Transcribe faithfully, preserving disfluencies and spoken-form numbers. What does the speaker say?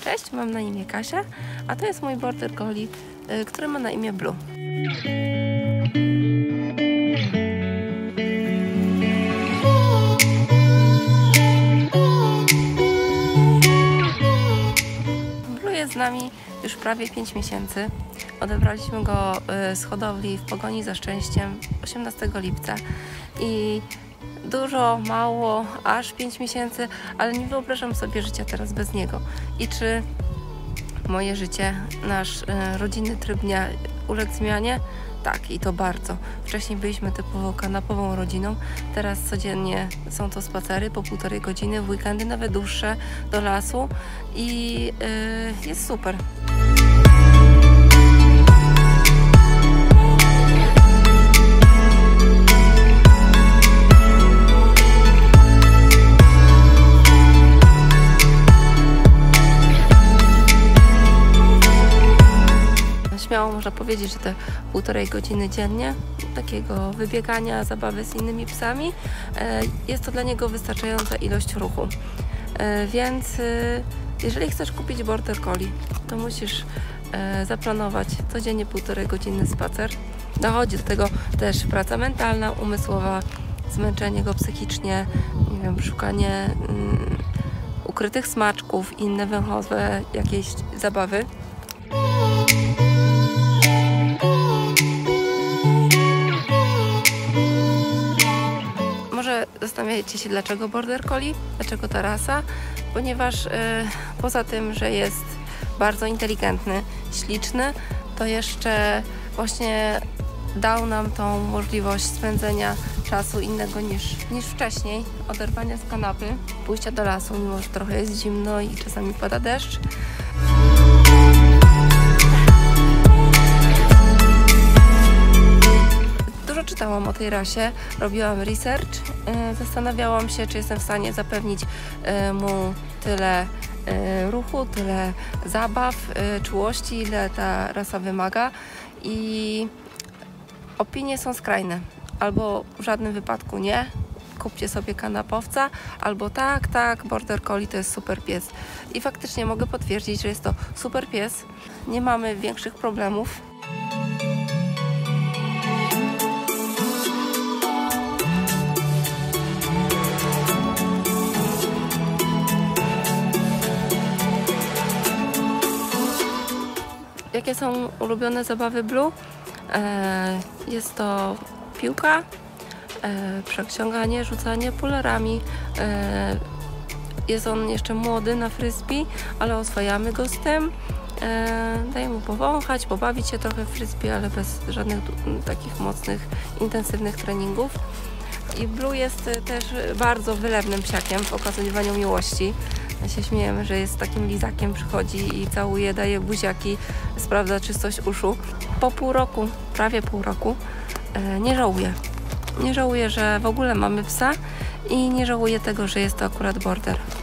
Cześć, mam na imię Kasia, a to jest mój Border Collie, który ma na imię Blue. Blue jest z nami już prawie pięć miesięcy. Odebraliśmy go z hodowli w Pogoni za Szczęściem osiemnastego lipca i dużo, mało, aż pięć miesięcy, ale nie wyobrażam sobie życia teraz bez niego. I czy moje życie, nasz e, rodzinny tryb dnia uległ zmianie? Tak, i to bardzo. Wcześniej byliśmy typowo kanapową rodziną, teraz codziennie są to spacery po półtorej godziny, w weekendy nawet dłuższe, do lasu i e, jest super. Śmiało można powiedzieć, że te półtorej godziny dziennie takiego wybiegania, zabawy z innymi psami, jest to dla niego wystarczająca ilość ruchu. Więc jeżeli chcesz kupić Border Collie, to musisz zaplanować codziennie półtorej godziny spacer. Dochodzi do tego też praca mentalna, umysłowa, zmęczenie go psychicznie, nie wiem, szukanie um, ukrytych smaczków, inne węchowe jakieś zabawy. Może zastanawiacie się, dlaczego Border Collie, dlaczego ta rasa? Ponieważ yy, poza tym, że jest bardzo inteligentny, śliczny, to jeszcze właśnie dał nam tą możliwość spędzenia czasu innego niż, niż wcześniej, oderwania z kanapy, pójścia do lasu, mimo że trochę jest zimno i czasami pada deszcz. Czytałam o tej rasie, robiłam research, zastanawiałam się, czy jestem w stanie zapewnić mu tyle ruchu, tyle zabaw, czułości, ile ta rasa wymaga, i opinie są skrajne. Albo w żadnym wypadku nie, kupcie sobie kanapowca, albo tak, tak, Border Collie to jest super pies. I faktycznie mogę potwierdzić, że jest to super pies, nie mamy większych problemów. Jakie są ulubione zabawy Blue? E, jest to piłka, e, przeciąganie, rzucanie pulerami. E, jest on jeszcze młody na frisbee, ale oswajamy go z tym. E, daję mu powąchać, pobawić się trochę w frisbee, ale bez żadnych takich mocnych, intensywnych treningów. I Blue jest też bardzo wylewnym psiakiem w okazywaniu miłości. Ja się śmiejemy, że jest takim lizakiem, przychodzi i całuje, daje buziaki, sprawdza czystość uszu. Po pół roku, prawie pół roku, nie żałuję. Nie żałuję, że w ogóle mamy psa i nie żałuję tego, że jest to akurat Border.